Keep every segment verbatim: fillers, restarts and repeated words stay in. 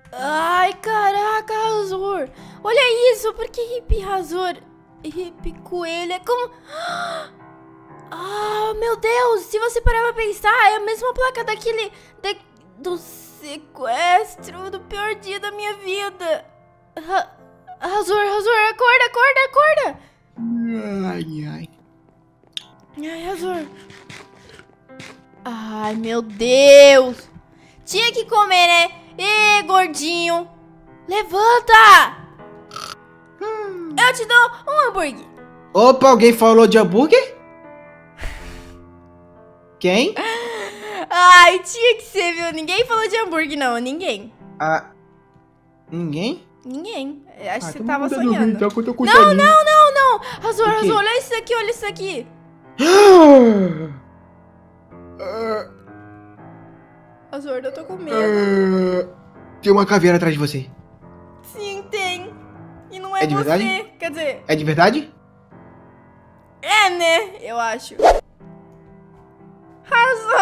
Ai, caraca, Razor. Olha isso, por que Hip Razor? Hip Coelho é como... Ah, meu Deus, se você parar pra pensar, é a mesma placa daquele... Da, do sequestro, do pior dia da minha vida. Ra, Razor, Razor, acorda, acorda, acorda. Ai, ai. Ai, Razor. Ai, meu Deus. Tinha que comer, né? Ê, gordinho. Levanta. Hum. Eu te dou um hambúrguer. Opa, alguém falou de hambúrguer? Quem? Ai, tinha que ser, viu? Ninguém falou de hambúrguer, não. Ninguém. Ah, ninguém? Ninguém. Eu acho Ah, que você então tava manda dormir, sonhando. então, que eu tô com Não, soninho. não, não, não. Razor, O quê? Razor, olha isso aqui, olha isso aqui. Ah, Razor, eu tô com medo. ah, tem uma caveira atrás de você. Sim, tem. E não é, É de você. verdade? Quer dizer, É de verdade? é, né? Eu acho. Razor!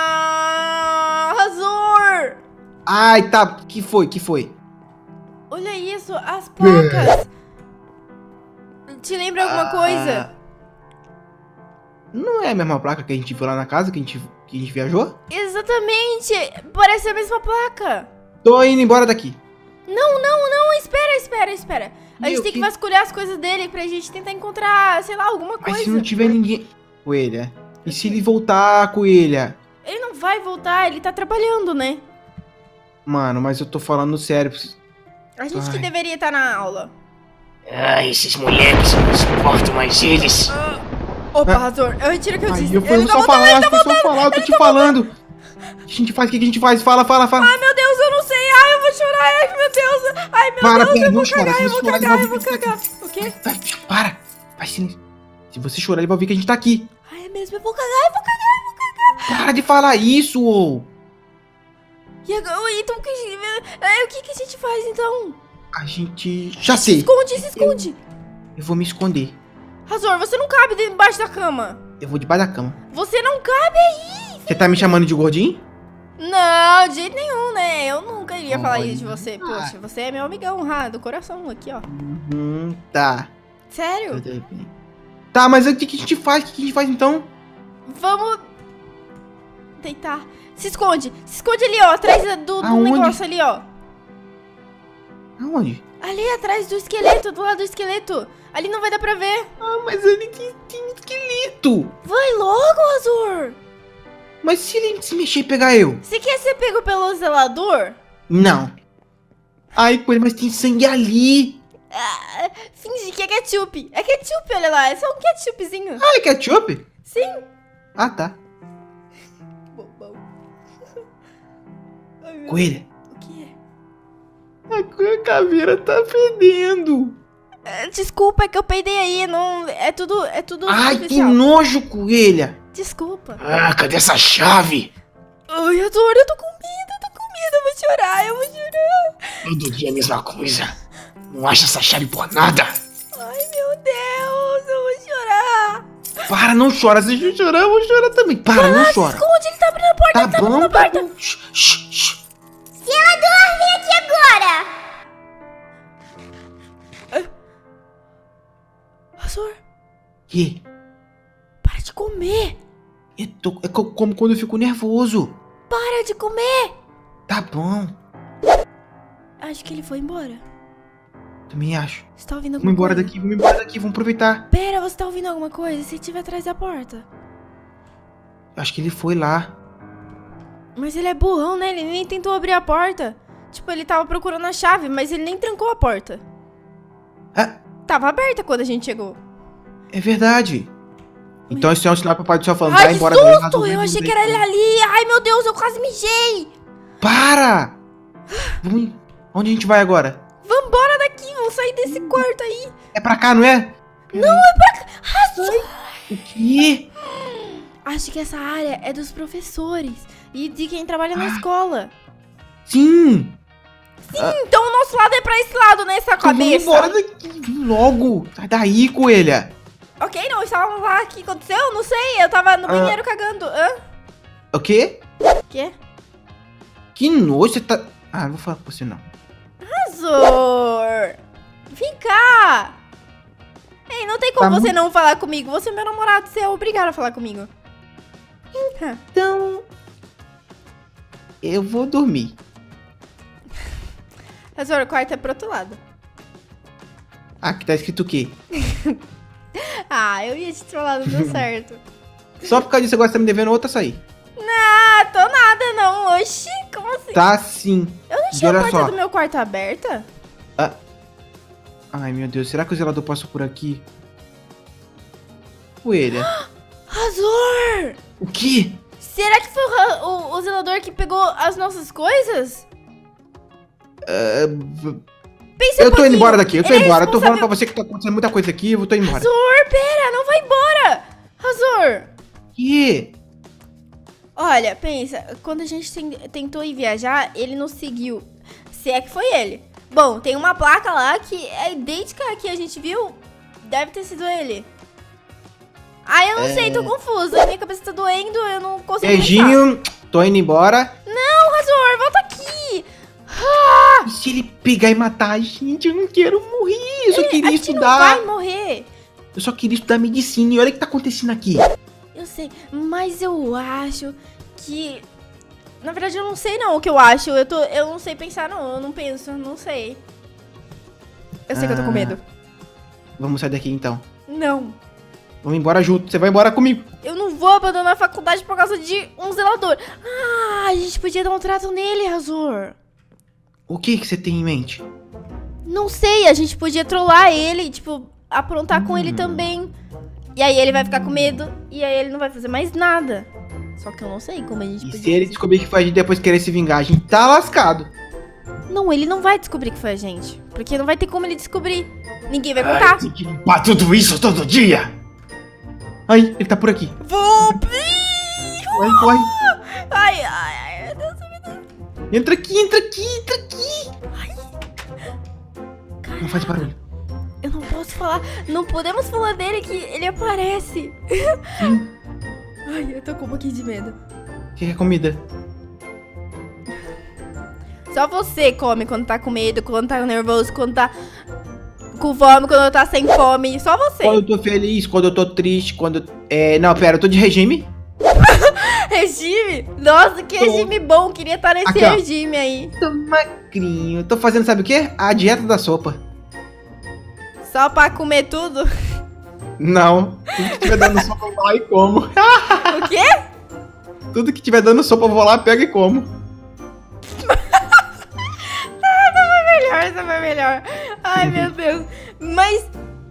Razor! Ai, tá. Que foi? Que foi? Olha isso, as placas. Te lembra alguma Ah, coisa? Não é a mesma placa que a gente viu lá na casa, que a gente, que a gente viajou? Exatamente. Parece a mesma placa. Tô indo embora daqui. Não, não, não. Espera, espera, espera. A Meu, gente tem que que- vasculhar as coisas dele pra gente tentar encontrar, sei lá, alguma Mas se coisa. não tiver ninguém... Coelha. E se ele voltar, Coelha? Ele não vai voltar, ele tá trabalhando, né? Mano, mas eu tô falando sério. A gente que Ai. deveria estar na aula. Ah, esses moleques, eu não suporto mais eles. Opa, Ah. Razor, eu retiro o que eu Ai, disse. eu fui Ele tá só voltando, falar, ele tá eu fui voltando. só falar, eu tô te falando. O que a gente faz? O que a gente faz? Fala, fala, fala. Ai, meu Deus, eu não sei. Ai, eu vou chorar. Ai, meu Deus. Ai, meu Para, Deus, pera, eu não vou chora. cagar, Se eu você vou chorar, ele cagar, vai eu vou ouvir que a gente tá cagar. aqui. O quê? Vai, para. Vai, silêncio. Se você chorar, ele vai ouvir que a gente tá aqui. Ai, é mesmo, eu vou cagar, eu vou cagar, eu vou cagar. Para de falar isso, ô. E agora, então, o que, é, o que que a gente faz, então? A gente... Já Se sei. esconde, se esconde. Eu vou me esconder. Razor, você não cabe debaixo da cama. Eu vou debaixo da cama. Você não cabe aí. Você tá me chamando de gordinho? Não, de jeito nenhum, né? Eu nunca iria falar Olha. isso de você. Poxa, você é meu amigão, ah, do coração aqui, ó. Hum, tá. Sério? Tudo bem. Tá, mas o que que a gente faz? O que que a gente faz, então? Vamos deitar. Se esconde. Se esconde ali, ó. Atrás do, do Aonde? negócio ali, ó. Aonde? Ali atrás do esqueleto, do lado do esqueleto. Ali não vai dar pra ver. Ah, mas ele tem, tem esqueleto. Vai logo, Azur. Mas se ele se mexer e pegar eu? Você quer ser pego pelo zelador? Não. Ai, coelho, mas tem sangue ali. Ah, finge que é ketchup. É ketchup, olha lá. É só um ketchupzinho. Ah, é ketchup? Sim. Ah, tá. Bobão. Ai, meu... Coelho, O que é? a caveira tá fedendo. É, desculpa, é que eu peidei aí. Não... É tudo... É tudo Ai, que superficial. nojo, coelha. Desculpa. Ah, cadê essa chave? Ai, Azur, eu tô com medo. Eu tô com medo. Eu vou chorar, eu vou chorar. Todo dia a mesma coisa. Não acha essa chave por nada. Ai, meu Deus, eu vou chorar. Para, não chora. Se eu chorar, eu vou chorar também. Para, Vai não lá, se chora. esconde, ele tá abrindo a porta, Tá ele tá abrindo bom, a tá porta. bom. Shh, shh, shh. Zelador, vem aqui agora! Azur, Que? para de comer. Eu tô, é co- como quando eu fico nervoso. Para de comer. Tá bom. Acho que ele foi embora. Também acho. Você tá ouvindo alguma Vamos embora coisa? daqui, vamos embora daqui, vamos aproveitar. Pera, você tá ouvindo alguma coisa? Se estiver atrás da porta. Acho que ele foi lá. Mas ele é burrão, né? Ele nem tentou abrir a porta. Tipo, ele tava procurando a chave, mas ele nem trancou a porta. Ah, Tava aberta quando a gente chegou. é verdade. Então esse é um sinal pro pai do céu falando, Ai, vai que embora susto! resolve, Eu achei resolve. que era ele ali. Ai, meu Deus, eu quase mijei. Para! Vamos... Onde a gente vai agora? Vambora daqui, vamos sair desse quarto aí. É pra cá, não é? Não, é pra cá. Azul. O quê? Acho que essa área é dos professores e de quem trabalha na Ah. escola. Sim! Então o nosso lado é pra esse lado, né, essa Então vamos cabeça. embora daqui, vem logo! Sai daí, coelha! Ok, não, estávamos lá, o que aconteceu? Não sei, eu tava no Ah. banheiro cagando. Hã? O quê? Quê? Que nojo, você tá... Ah, não vou falar com você não. Razor! Vem cá! Ei, não tem como Tá você muito- não falar comigo. Você é meu namorado, você é obrigado a falar comigo. Então... Eu vou dormir. Razor, o quarto é pro outro lado. Ah, aqui tá escrito o quê? Ah, eu ia te trollar, não deu certo. Só por causa disso agora você tá me devendo outra açaí. Ah, tô nada não. Oxi, como assim? Tá sim. Eu E deixei a olha porta só. do meu quarto aberta? Ai, meu Deus, será que o zelador passou por aqui? Coelha. Razor! O quê? Será que foi o, ra- o- o zelador que pegou as nossas coisas? Ah, v- Pensa eu um tô indo pouquinho. embora daqui, eu tô Ele é indo embora. Eu tô falando responsável- pra você que tá acontecendo muita coisa aqui, eu tô indo embora. Razor, pera, não vai embora! Razor! Que? Olha, pensa, quando a gente ten- tentou ir viajar, ele nos seguiu. Se é que foi ele. Bom, tem uma placa lá que é idêntica à que a gente viu. Deve ter sido ele. Ah, eu não É. sei, tô confusa. Minha cabeça tá doendo, eu não consigo pensar. Beijinho, tô indo embora. Não, Razor, volta aqui! E se ele pegar e matar a gente, eu não quero morrer. Eu só A queria gente não estudar. vai morrer. Eu só queria estudar medicina. E olha o que tá acontecendo aqui. Eu sei, mas eu acho que... Na verdade, eu não sei não o que eu acho. Eu, tô, eu não sei pensar não, eu não penso, não sei. Eu sei que eu tô com Ah. medo. Vamos sair daqui então. Não. Vamos embora junto. Você vai embora comigo. Eu não vou abandonar a faculdade por causa de um zelador. Ah, a gente podia dar um trato nele, Razor. O que que você tem em mente? Não sei, a gente podia trollar ele, tipo, aprontar com ele Hum. também. E aí ele vai ficar com medo, e aí ele não vai fazer mais nada. Só que eu não sei como a gente E podia se ele fazer. descobrir que foi a gente depois querer se vingar, a gente tá lascado. Não, ele não vai descobrir que foi a gente. Porque não vai ter como ele descobrir. Ninguém vai Ai, contar. tem que limpar tudo isso todo dia. Ai, ele tá por aqui. Vou... Corre, corre. Ai, ai, ai, meu Deus. Entra aqui, entra aqui, entra aqui. Não faz barulho. Eu não posso falar. Não podemos falar dele que ele aparece. Sim. Ai, eu tô com um pouquinho de medo. O que é comida? Só você come quando tá com medo, quando tá nervoso, quando tá com fome, quando tá sem fome. Só você. Quando eu tô feliz, quando eu tô triste, quando... eu- É, não, pera, eu tô de regime. Regime? Nossa, que Tô. regime bom. Queria estar nesse Aqui, ó. regime aí. Tô magrinho. Tô fazendo, sabe o quê? A dieta da sopa. Só pra comer tudo? Não. Tudo que tiver dando sopa, eu vou lá e como. O quê? Tudo que tiver dando sopa, eu vou lá, pego e como. Melhor, essa foi melhor. Ai, meu Deus. Mas...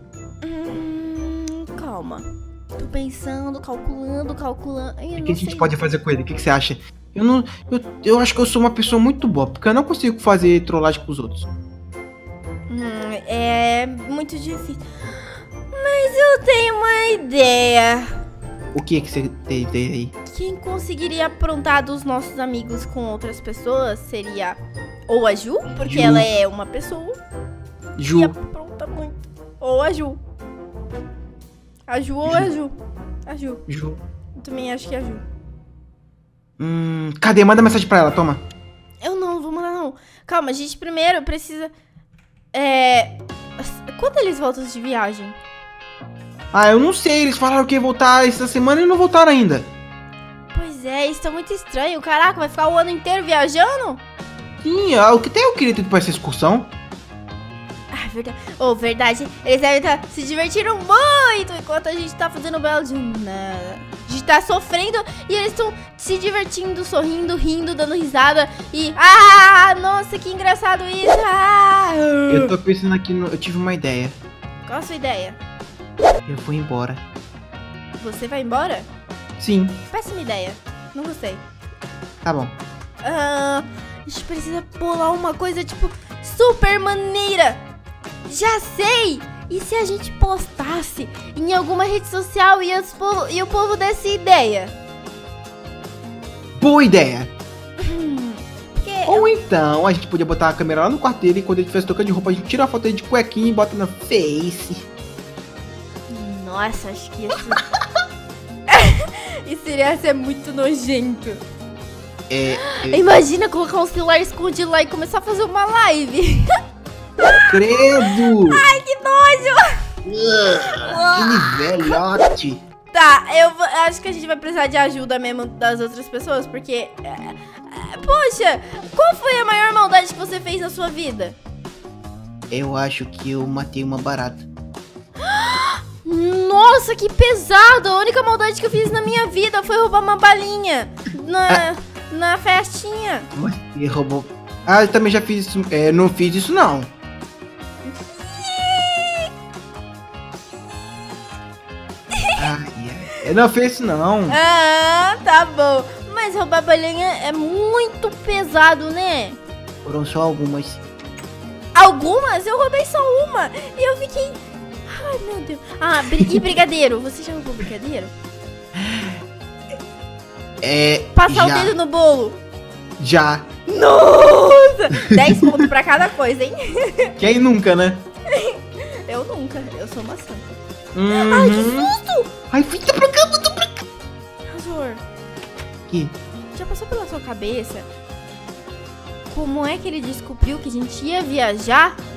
Hum, calma. Tô pensando, calculando, calculando. Ai, eu O não que a gente sei. pode fazer com ele? O que, que você acha? Eu não. Eu, eu acho que eu sou uma pessoa muito boa, porque eu não consigo fazer trollagem com os outros. Hum, é muito difícil. Mas eu tenho uma ideia. O que que você tem ideia aí? Quem conseguiria aprontar dos nossos amigos com outras pessoas seria ou a Ju, porque Ju. ela é uma pessoa Ju. e apronta muito. Ou a Ju. A Ju ou a Ju. A Ju. Ju. Eu também acho que é a Ju. Hum. Cadê? Manda mensagem pra ela, toma. Eu não, vou mandar não. Calma, a gente primeiro precisa... É... Quando eles voltam de viagem? Ah, eu não sei. Eles falaram que ia voltar essa semana e não voltaram ainda. Pois é, isso tá muito estranho. Caraca, vai ficar o ano inteiro viajando? Sim, ah, o que tem eu queria ter ido pra essa excursão? Ah, verdade. Oh, verdade. Eles devem estar se divertindo muito enquanto a gente tá fazendo belo de nada. A gente tá sofrendo e eles estão se divertindo, sorrindo, rindo, dando risada e... Ah, nossa, que engraçado isso. Ah. Eu tô pensando aqui, no... eu tive uma ideia. Qual a sua ideia? Eu vou embora. Você vai embora? Sim, Péssima ideia. Não gostei. tá bom. Ah, a gente precisa pular uma coisa, tipo, super maneira. Já sei! E se a gente postasse em alguma rede social e, os povo, e o povo desse ideia? Boa ideia. Porque Ou então, a gente podia botar a câmera lá no quarto dele e quando ele tivesse trocando de roupa, a gente tira a foto dele de cuequinha e bota na Face. Nossa, acho que ia ser... Isso iria ser muito nojento. É, é, Imagina colocar um celular escondido lá e começar a fazer uma live. Credo! Ai, que nojo! Que velhote! Tá, eu vou- acho que a gente vai precisar de ajuda mesmo das outras pessoas, porque... é, é, poxa, qual foi a maior maldade que você fez na sua vida? Eu acho que eu matei uma barata. Nossa, que pesado! A única maldade que eu fiz na minha vida foi roubar uma balinha na, na festinha. Você roubou. Ah, eu também já fiz isso. É, não fiz isso não. Ai, ai. Eu não fiz isso não. Ah, tá bom. Mas roubar balinha é muito pesado, né? Foram só algumas. Algumas? Eu roubei só uma. E eu fiquei... Ai, meu Deus. Ah, bri- e brigadeiro? Você já roubou brigadeiro? É. Passar já, o dedo no bolo. Já. Nossa! dez pontos pra cada coisa, hein? Quem nunca, né? Eu nunca. Eu sou uma santa. Uhum. Ai, que susto! Ai, fica pra cá, volta pra cá. Razor, Que? já passou pela sua cabeça como é que ele descobriu que a gente ia viajar